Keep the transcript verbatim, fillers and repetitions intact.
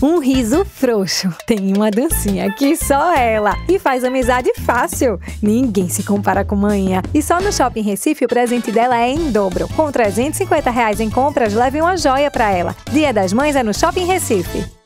um riso frouxo, tem uma dancinha que só ela e faz amizade fácil. Ninguém se compara com manhã. E só no Shopping Recife o presente dela é em dobro. Com trezentos e cinquenta reais em compras, leve uma joia pra ela. Dia das Mães é no Shopping Recife.